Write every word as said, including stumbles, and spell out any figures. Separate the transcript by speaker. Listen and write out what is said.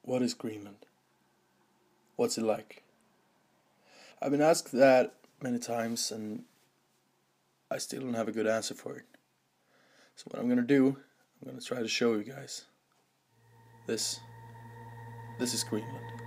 Speaker 1: What is Greenland? What's it like? I've been asked that many times and I still don't have a good answer for it. So what I'm gonna do, I'm gonna try to show you guys. This, this is Greenland.